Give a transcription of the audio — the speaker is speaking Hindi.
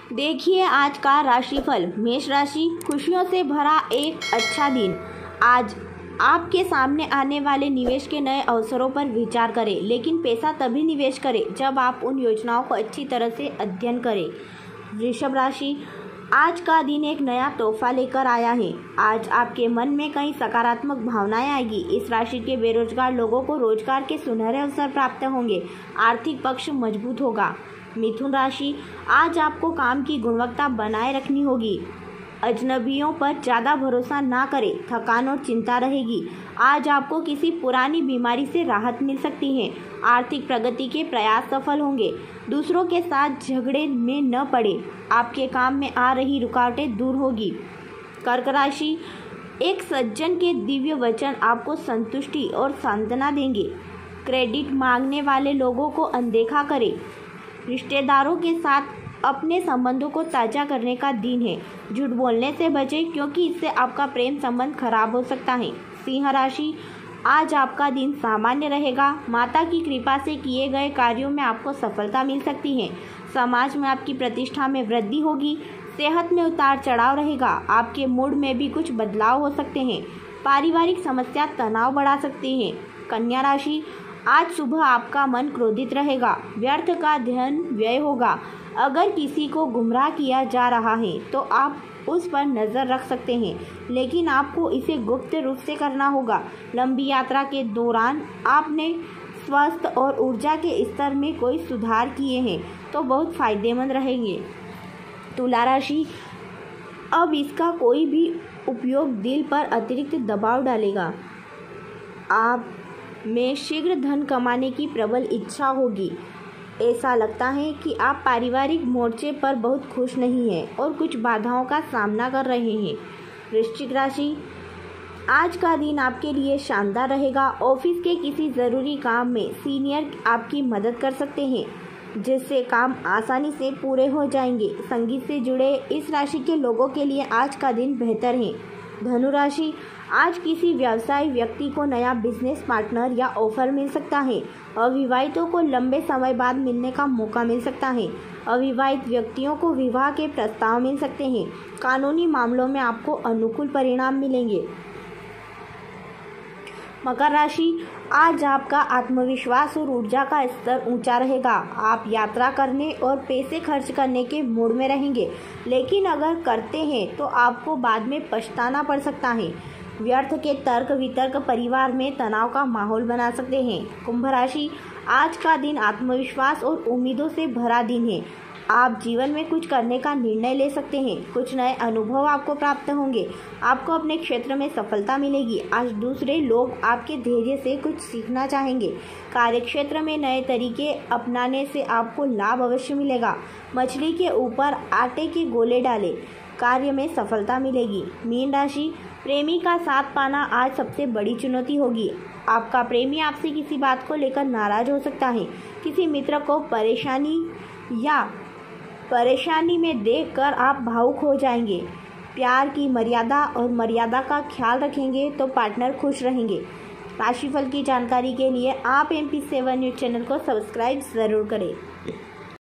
देखिए आज का राशिफल। मेष राशि, खुशियों से भरा एक अच्छा दिन। आज आपके सामने आने वाले निवेश के नए अवसरों पर विचार करें, लेकिन पैसा तभी निवेश करें जब आप उन योजनाओं को अच्छी तरह से अध्ययन करें। वृषभ राशि, आज का दिन एक नया तोहफा लेकर आया है। आज आपके मन में कई सकारात्मक भावनाएं आएगी। इस राशि के बेरोजगार लोगों को रोजगार के सुनहरे अवसर प्राप्त होंगे। आर्थिक पक्ष मजबूत होगा। मिथुन राशि, आज आपको काम की गुणवत्ता बनाए रखनी होगी। अजनबियों पर ज़्यादा भरोसा ना करें, थकान और चिंता रहेगी। आज आपको किसी पुरानी बीमारी से राहत मिल सकती है। आर्थिक प्रगति के प्रयास सफल होंगे। दूसरों के साथ झगड़े में न पड़े। आपके काम में आ रही रुकावटें दूर होगी। कर्क राशि, एक सज्जन के दिव्य वचन आपको संतुष्टि और सांत्वना देंगे। क्रेडिट मांगने वाले लोगों को अनदेखा करें। रिश्तेदारों के साथ अपने संबंधों को ताज़ा करने का दिन है। झूठ बोलने से बचें, क्योंकि इससे आपका प्रेम संबंध खराब हो सकता है। सिंह राशि, आज आपका दिन सामान्य रहेगा। माता की कृपा से किए गए कार्यों में आपको सफलता मिल सकती है। समाज में आपकी प्रतिष्ठा में वृद्धि होगी। सेहत में उतार चढ़ाव रहेगा। आपके मूड में भी कुछ बदलाव हो सकते हैं। पारिवारिक समस्या तनाव बढ़ा सकती हैं। कन्या राशि, आज सुबह आपका मन क्रोधित रहेगा। व्यर्थ का धन व्यय होगा। अगर किसी को गुमराह किया जा रहा है तो आप उस पर नज़र रख सकते हैं, लेकिन आपको इसे गुप्त रूप से करना होगा। लंबी यात्रा के दौरान आपने स्वास्थ्य और ऊर्जा के स्तर में कोई सुधार किए हैं तो बहुत फायदेमंद रहेंगे। तुला राशि, अब इसका कोई भी उपयोग दिल पर अतिरिक्त दबाव डालेगा। आप में शीघ्र धन कमाने की प्रबल इच्छा होगी। ऐसा लगता है कि आप पारिवारिक मोर्चे पर बहुत खुश नहीं हैं और कुछ बाधाओं का सामना कर रहे हैं। वृश्चिक राशि, आज का दिन आपके लिए शानदार रहेगा। ऑफिस के किसी ज़रूरी काम में सीनियर आपकी मदद कर सकते हैं, जिससे काम आसानी से पूरे हो जाएंगे। संगीत से जुड़े इस राशि के लोगों के लिए आज का दिन बेहतर है। धनु राशि, आज किसी व्यवसायी व्यक्ति को नया बिजनेस पार्टनर या ऑफर मिल सकता है। अविवाहितों को लंबे समय बाद मिलने का मौका मिल सकता है। अविवाहित व्यक्तियों को विवाह के प्रस्ताव मिल सकते हैं। कानूनी मामलों में आपको अनुकूल परिणाम मिलेंगे। मकर राशि, आज आपका आत्मविश्वास और ऊर्जा का स्तर ऊंचा रहेगा। आप यात्रा करने और पैसे खर्च करने के मूड में रहेंगे, लेकिन अगर करते हैं तो आपको बाद में पछताना पड़ सकता है। व्यर्थ के तर्क वितर्क परिवार में तनाव का माहौल बना सकते हैं। कुंभ राशि, आज का दिन आत्मविश्वास और उम्मीदों से भरा दिन है। आप जीवन में कुछ करने का निर्णय ले सकते हैं। कुछ नए अनुभव आपको प्राप्त होंगे। आपको अपने क्षेत्र में सफलता मिलेगी। आज दूसरे लोग आपके धैर्य से कुछ सीखना चाहेंगे। कार्यक्षेत्र में नए तरीके अपनाने से आपको लाभ अवश्य मिलेगा। मछली के ऊपर आटे के गोले डालें, कार्य में सफलता मिलेगी। मीन राशि, प्रेमी का साथ पाना आज सबसे बड़ी चुनौती होगी। आपका प्रेमी आपसे किसी बात को लेकर नाराज हो सकता है। किसी मित्र को परेशानी में देखकर आप भावुक हो जाएंगे। प्यार की मर्यादा और मर्यादा का ख्याल रखेंगे तो पार्टनर खुश रहेंगे। राशिफल की जानकारी के लिए आप MP7 न्यूज़ चैनल को सब्सक्राइब ज़रूर करें।